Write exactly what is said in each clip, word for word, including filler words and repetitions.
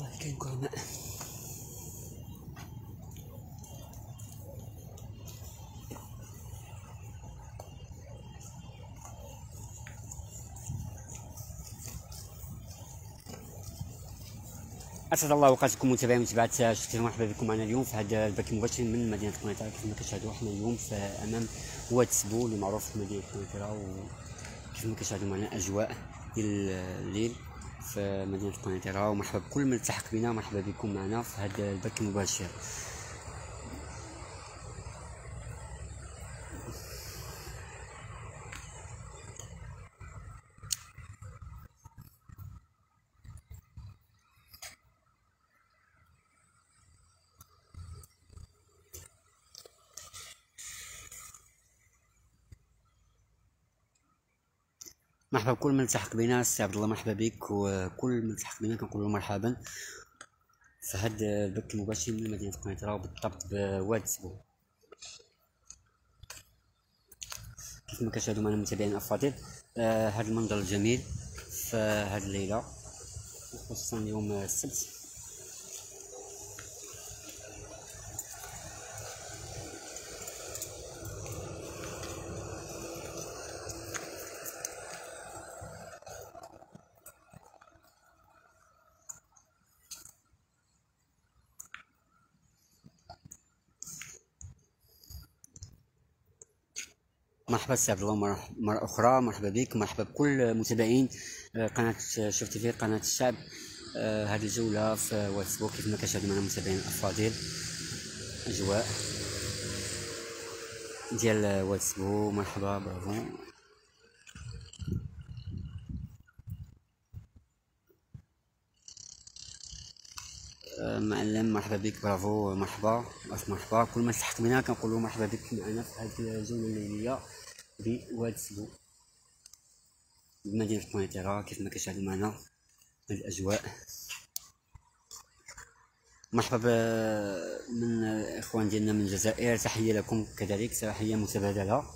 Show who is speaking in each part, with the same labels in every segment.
Speaker 1: والله كاين كرماء. اسعد الله اوقاتكم متابعين ومتابعات شكرا، مرحبا بكم معنا اليوم في هذا البث المباشر من مدينه قنيطره. كيف ما كتشاهدوا حنا اليوم في امام واد سبو اللي معروف في مدينه قنيطره، وكيف ما كتشاهدوا معنا اجواء ديال الليل في مدينه قنيطره. ومرحبا بكل من التحق بنا، مرحبا بكم معنا في هذا البث المباشر. مرحبا بكل من التحق بنا، السي عبد الله مرحبا بك، وكل من التحق بنا كنقول له مرحبا في هذا البث المباشر من مدينه قنيطره، وبالضبط بواد سبو. كيف ما كتشاهدوا معنا المتابعين الافاضل، آه هذا المنظر الجميل في هذه الليله، خصوصا يوم السبت. مرحبا سي عبد الله مرة أخرى، مرحبا بك، مرحبا بكل متابعين قناة شوف تيفي، قناة الشعب. آه هذه الجولة في واتساب كيف ما كتشاهدوا معنا المتابعين الأفاضل، أجواء ديال واتساب. مرحبا، برافو. آه معلم مرحبا بك، برافو، مرحبا ألف مرحبا. كل ما تلحق بنا كنقولوا مرحبا بك معنا في هذه الجولة الليلية بواد سبو بمدينة قنيطرة. كيف ما كتشاهدوا معنا هذه الأجواء. مرحبا من الاخوان ديالنا من الجزائر، تحيه لكم كذلك، تحيه متبادله.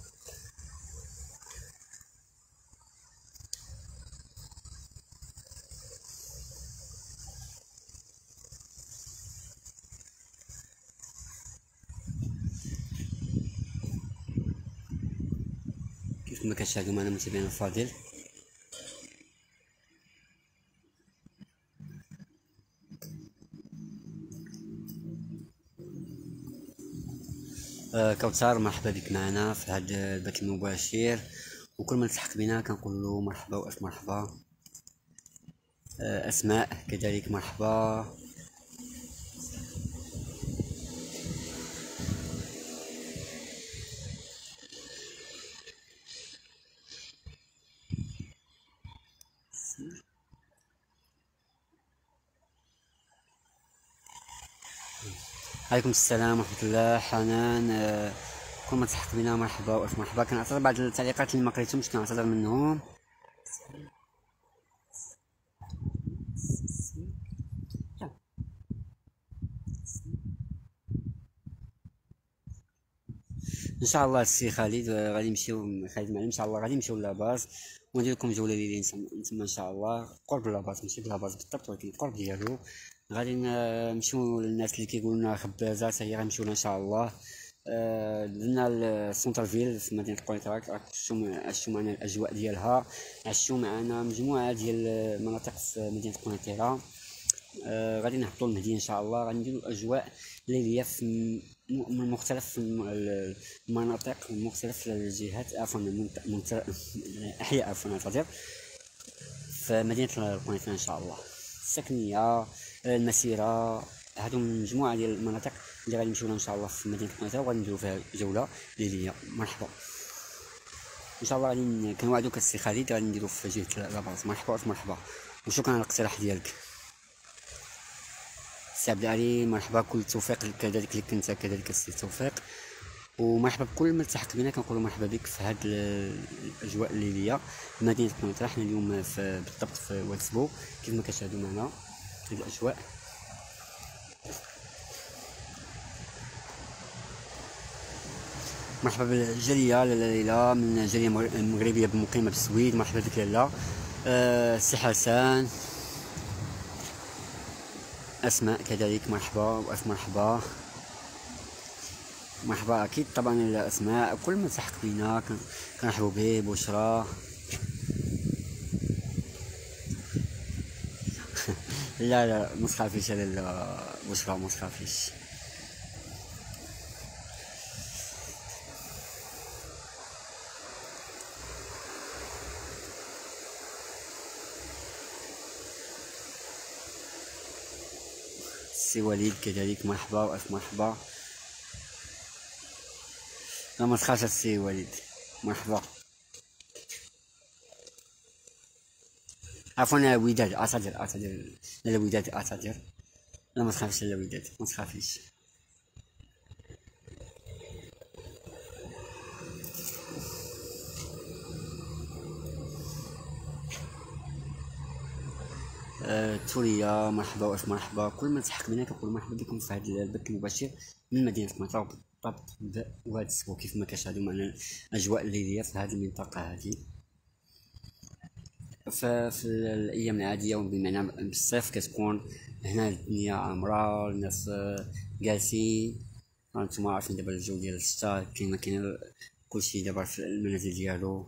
Speaker 1: كيف ما كتشاهدوا معنا المتابعين الفاضل، آه كوثر مرحبا بك معنا في هذا البث المباشر، وكل من تلحق بنا كنقول له مرحبا والف مرحبا. آه اسماء كذلك مرحبا. عليكم السلام ورحمه الله. حنان، آه كل ما تلحق بنا مرحبا والف مرحبا. كنعتذر بعض التعليقات اللي ما قريتهمش، كنعتذر منهم. ان شاء الله السي خالد غادي نمشيو، خالد معلم ان شاء الله غادي نمشيو لاباز وندير لكم جوله ليليه تما ان شاء الله، قرب لاباز، ماشي بلاباز بالضبط ولكن قرب ديالو. غادي نمشيو للناس اللي كيقولوا لنا خبازه، حتى هي غنمشيو لها ان شاء الله. آه درنا السونتر فيل في مدينه قنيطره، عشتو معنا الاجواء ديالها، عشتو معنا مجموعه ديال المناطق في مدينه قنيطره. آه غادي نهبطوا للمهديه ان شاء الله، غادي نديروا اجواء ليليه في من مختلف المناطق، من مختلف الجهات، عفوا احياء، عفوا نعتذر، في مدينه قنيطره ان شاء الله. السكنيه، المسيره، هادو مجموعه ديال المناطق اللي غادي نمشيو لها ان شاء الله في مدينه قنيطره، وغادي نديرو فيها جوله ليليه. مرحبا ان شاء الله. غادي كنوعدوك السي خالد غادي نديرو في جهه لاباز. مرحبا مرحبا، وشكرا على الاقتراح ديالك السي عبد العلي. مرحبا، كل التوفيق كذلك لك انت كذلك السي توفيق، ومرحبا بكل من التحق بنا كنقولوا مرحبا بك في هذه الاجواء الليليه مدينه قنيطره. حنا اليوم في بالضبط في واد سبو كيف ما كتشاهدوا معنا هذه الاجواء. مرحبا بالجاليه لاله ليلى من الجاليه المغربيه المقيمه بالسويد، مرحبا بك لاله. السي أه حسن، أسماء كذلك مرحبا، وألف مرحبا. مرحبا أكيد طبعا الأسماء، كل من تحق بينا كنرحبوا به. بشرى لا لا ما تخافيش على بشرى، ما تخافيش. سي وليد كذلك مرحبا، وألف مرحبا. لا ما تخافش السي وليد، مرحبا. عفوا وداد، اعتذر اعتذر لا وداد اعتذر. لا ما تخافش لا وداد، ما تخافيش. آه، توريا مرحبا، والف مرحبا. كل من تحق بنا كنقول مرحبا بكم في هذا البث المباشر من مدينه مطار بالضبط. وهذا السبوع كيف ما كتشاهدوا معنا الاجواء الليليه في هذه المنطقه هذه. ففي الايام العاديه وبمعنى بالصيف كتكون هنا الدنيا عامره، الناس آه، جالسين. هانتوما عارفين دابا الجو ديال الشتا كيما كاين كلشي دابا في المنازل ديالو.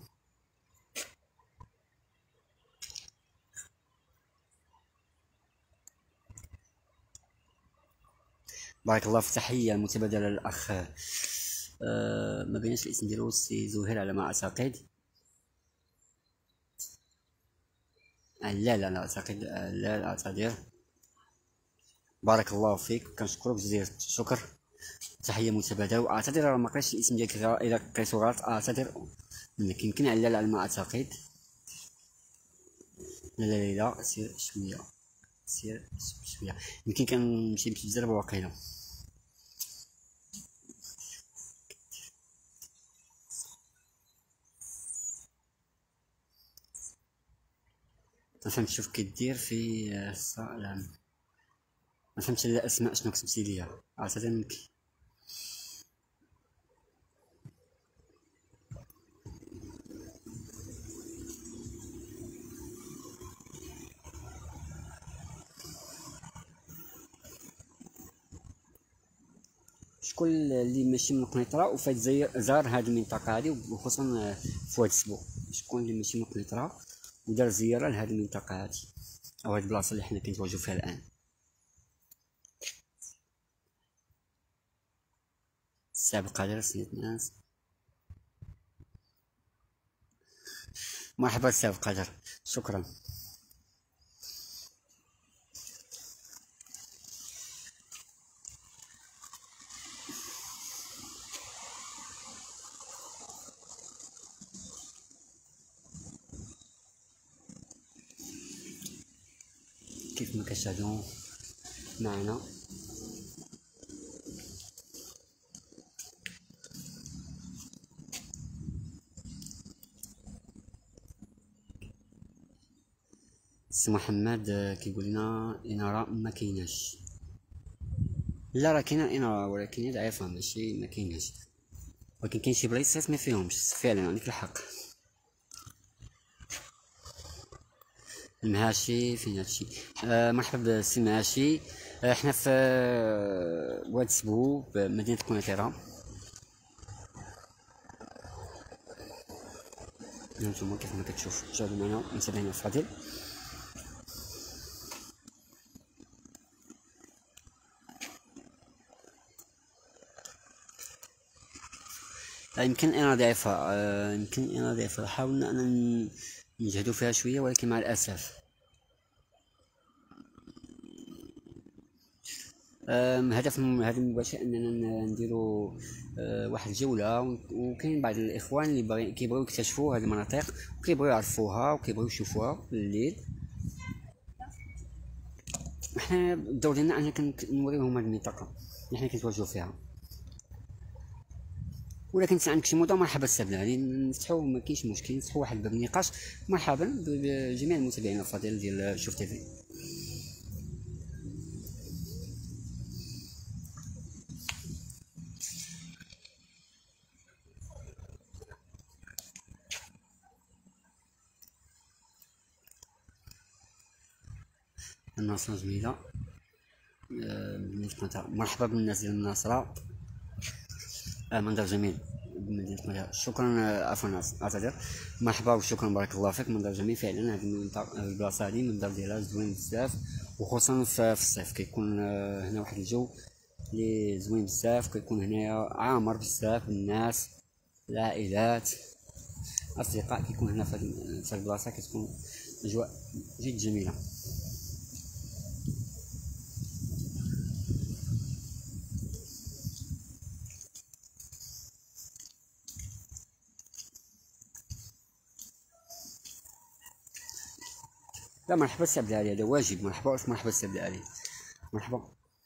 Speaker 1: بارك الله في تحية المتبادلة للأخ أه ما بينش الاسم ديالو سي زهير على ما أعتقد. أه لا لا لا أعتقد، أه لا لا أعتذر. بارك الله فيك، كنشكرك جزيل الشكر. تحية متبادلة، وأعتذر راه ما قريتش الاسم ديالك، إذا قريتو غلط أعتذر منك. يمكن علال على ما أعتقد. لا لا لا سير شوية، سير شوية. يمكن كنمشي بزاف واقيلا. ما فهمتش شوف كدير في الصالة. ما فهمتش الأسماء شنو كتبتي ليا، أعتذر منك. شكون اللي ماشي من قنيطرة وفات زار هاد المنطقة هادي، وخصوصا في هاد السبوع؟ شكون اللي ماشي من قنيطرة ودار زيارة لهاد المنطقة هادي أو هاد البلاصة اللي حنا كنتواجدو فيها الآن؟ السابق قادر سنة ناس. مرحبا السابق قادر، شكرا. كيف ما كتشاهدون معنا سي محمد كيقول لنا الاناره ما كايناش. لا راه كاينه الاناره، ولكن ضعيفه ماشي ما كايناش، ولكن كاين شي بلايصات ما فيهمش فعلا، عندك الحق. المهاشي فين هادشي؟ آه مرحبا بسي مهاشي. آه حنا في آه واد سبو بمدينة قنيطرة. هانتوما كيف ما كتشوف شاهدوا معنا متابعينا الفاضل. آه يمكن انا ضعيفة، آه يمكن انا ضعيفة، حاولنا ان نجهدوا فيها شوية ولكن مع الاسف. هدف من هذا المباشر اننا نديروا آه، واحد الجوله، وكاين بعض الاخوان اللي باغي كيبغيو يكتشفوا هذه المناطق وكيبغيو يعرفوها وكيبغيو يشوفوها الليل. احنا الدور ديالنا اننا نوريهم هذه المنطقه اللي حنا كنتواجدوا فيها. ولكن كان عندك شي موضوع مرحبا السبلا غادي نفتحوا، ما كاينش مشكل، نفتحوا واحد باب النقاش. مرحبا بجميع المتابعين الفاضل ديال شوف تيفي. الناس جميله. آه، بمدينة قنيطرة. مرحبا بالناس ديال الناصرة. آه، منظر جميل بمدينة قنيطرة. شكرا. آه، عفوا اعتذر. مرحبا وشكرا، بارك الله فيك. منظر جميل فعلا. هذه المنطقة- البلاصة هذه المنظر ديالها زوين بزاف، وخصوصا في في الصيف كيكون آه، هنا واحد الجو اللي زوين بزاف. كيكون هنايا عامر بزاف بالناس، العائلات، اصدقاء. كيكون هنا في هاد- في هاد البلاصه كتكون اجواء جد جميله. لا، مرحبا السي عبد العالي، هذا واجب. مرحبا ألف مرحبا السي عبد العالي. مرحبا.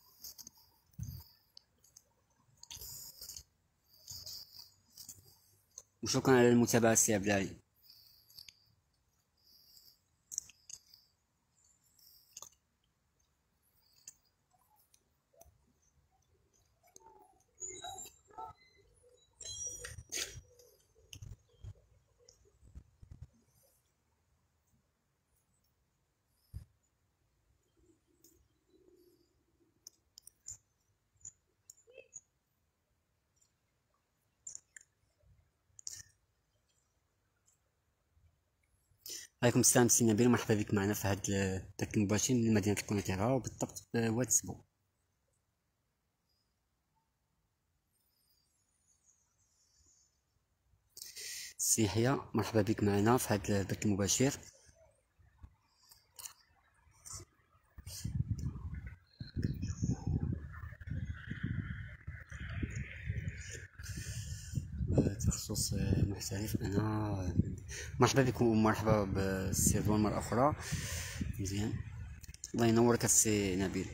Speaker 1: وشكرا على المتابعه السي عبد العالي. عليكم السلام سي نبيل، مرحبا بك معنا في هذا البث المباشر من مدينه القنيطره، وبالضبط بواد سبو. سي يحيى، مرحبا بك معنا في هذا البث المباشر. آه، تخصص آه، محترف. انا آه، مرحبا بكم ومرحبا بالسي رضوان مره اخرى. مزيان، الله ينورك السي نبيل.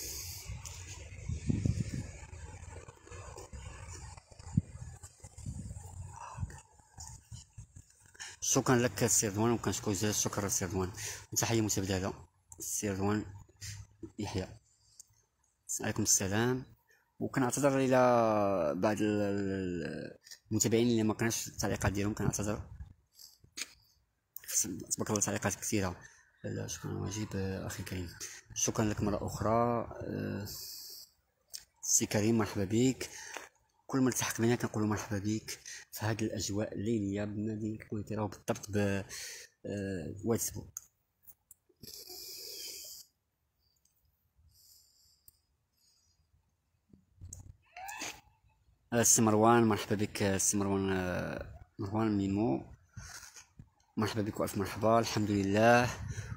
Speaker 1: شكرا لك السي رضوان، وكنشكر جزيل الشكر السي رضوان، وتحيه متبادله السي رضوان يحيى. عليكم السلام. وكنعتذر الى بعض ال- ال- المتابعين اللي ما قريناش التعليقات ديالهم، كنعتذر. تبارك الله تعليقات كثيره. لا، شكرا واجب. آه، اخي كريم، شكرا لك مره اخرى. آه، سي كريم، مرحبا بك. كل ما التحق بنا كنقولوا مرحبا بك في هذه الاجواء الليليه بمدينه القنيطره، وبالضبط ب آه، واد سبو. آه، السي مروان، مرحبا بك. آه، السي مروان، آه، مروان ميمو، مرحبا بك والف مرحبا. الحمد لله.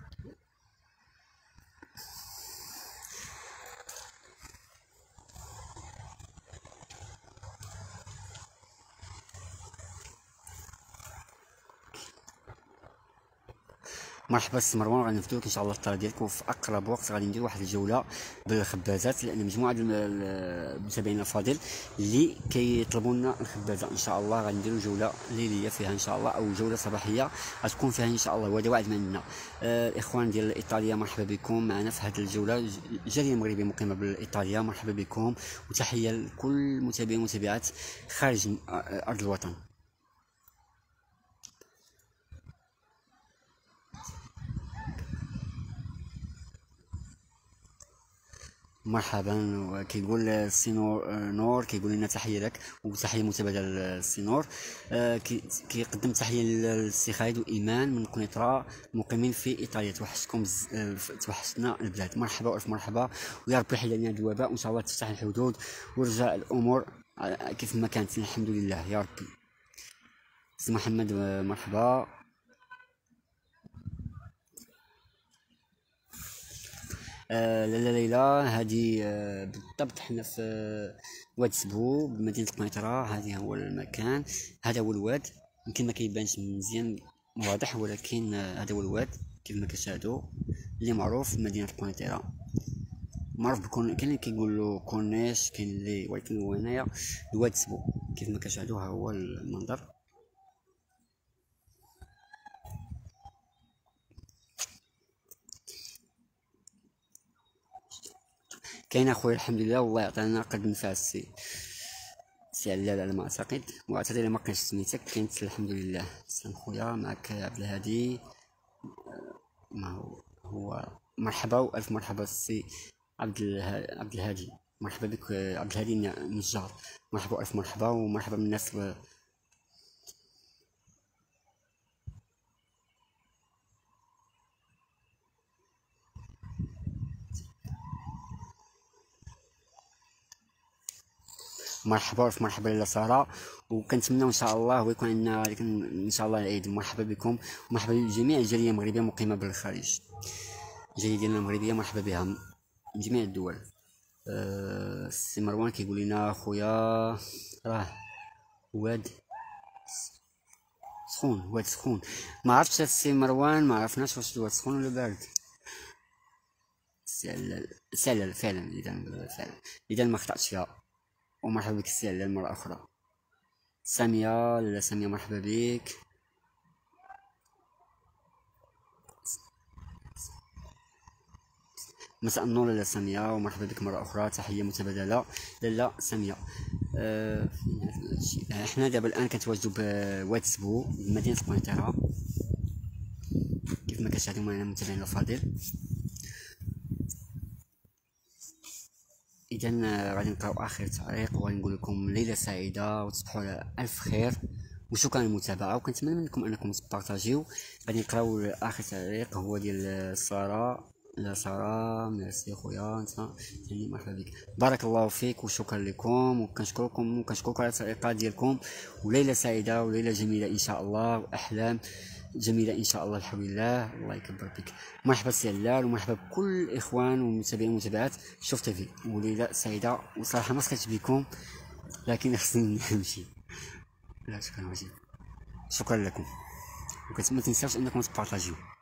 Speaker 1: مرحبا السي مروان، غادي نفدوك ان شاء الله الطلب ديالك، وفي اقرب وقت غادي ندير واحد الجوله بالخبازات، لان مجموعه ديال المتابعين الافاضل اللي كيطلبوا لنا الخبازه ان شاء الله غادي نديروا جوله ليليه فيها ان شاء الله، او جوله صباحيه غتكون فيها ان شاء الله، وهذا وعد منا. آه الاخوان ديال ايطاليا، مرحبا بكم معنا في هذه الجوله. ج- جاليه مغربيه مقيمه بايطاليا، مرحبا بكم، وتحيه لكل متابعين ومتابعات خارج آه، ارض الوطن. مرحبا. وكيقول السي نور، نور كيقول لنا تحيه لك وتحيه متبادله للسي نور. آه، كي- كيقدم تحيه للسي خالد وايمان من قنيطره، مقيمين في ايطاليا. توحشتكم بز- آه، توحشتنا البلاد. مرحبا والف مرحبا، ويا ربي يحل لنا هذا الوباء، وان شاء الله تفتح الحدود ويرجع الامور على- كيف ما كانت. الحمد لله يا ربي. سي محمد، آه، مرحبا. آه لاله ليلى، هذه آه بالضبط حنا في آه، واد سبو بمدينة القنيطرة. هذه هو المكان، هذا هو الواد. يمكن ما كيبانش مزيان واضح، ولكن آه هذا هو الواد كيف ما كتشاهدوا، اللي معروف في مدينة القنيطرة. معروف بكون كاين اللي كيقول له كورنيش، كاين اللي، ولكن هو هنايا الواد سبو كيف ما كتشاهدوا. ها هو المنظر. كاين اخويا الحمد لله، والله يعطينا قد نفع السي سي علال على ما اعتقد، واعتذر الا ما كانش سميتك. كاينت الحمد لله. سلام خويا، معك عبد الهادي. ما هو هو مرحبا والف مرحبا السي عبد الها... عبد الهادي. مرحبا بك آه، عبد الهادي النجار. مرحبا الف مرحبا ومرحبا بالناس. مرحبا الف مرحبا لاله ساره، وكنتمنى ان شاء الله ويكون عندنا ان شاء الله العيد. مرحبا بكم ومرحبا بجميع الجاليه المغربيه المقيمه بالخارج. الجاليه ديالنا المغربيه مرحبا بها من جميع الدول. أه سي مروان كيقول لنا خويا راه واد سخون، واد سخون. ما عرفتش السي مروان، ما عرفناش واش الواد سخون ولا بارد. سلال سلال فعلا، اذا فعلا اذا ما خطأتش فيها. ومرحبا بك سلال مرة أخرى. سامية، لاله سامية مرحبا بك. مساء النور لاله سامية ومرحبا بك مرة أخرى، تحية متبادلة لاله سامية. أه احنا دابا الآن كنتواجدو بواتسبو بمدينة القنيطرة كيف ما كتشاهدوا معنا المتابعين الأفاضل. اذا غادي نقراو اخر تعليق وغادي نقول لكم ليله سعيده وتصبحوا على الف خير وشكرا للمتابعه، وكنتمنى منكم انكم تبارطاجيو. غادي نقراو اخر تعليق هو ديال ساره. لا ساره ميرسي خويا انت يعني مرحبا بك، بارك الله فيك وشكرا لكم وكنشكركم وكنشكركم على التعليقات ديالكم. وليله سعيده وليله جميله ان شاء الله، واحلام جميله ان شاء الله بحول الله. الله يكبر بك. مرحبا سي هلال ومرحبا بكل الاخوان والمتابعين والمتابعات شوف تيفي. وليله سعيده وصراحه ما سكتش بكم لكن خصني نمشي. لا شكرا وجيه، شكرا لكم وكنتمنى ما تنساوش انكم تبارطاجيو.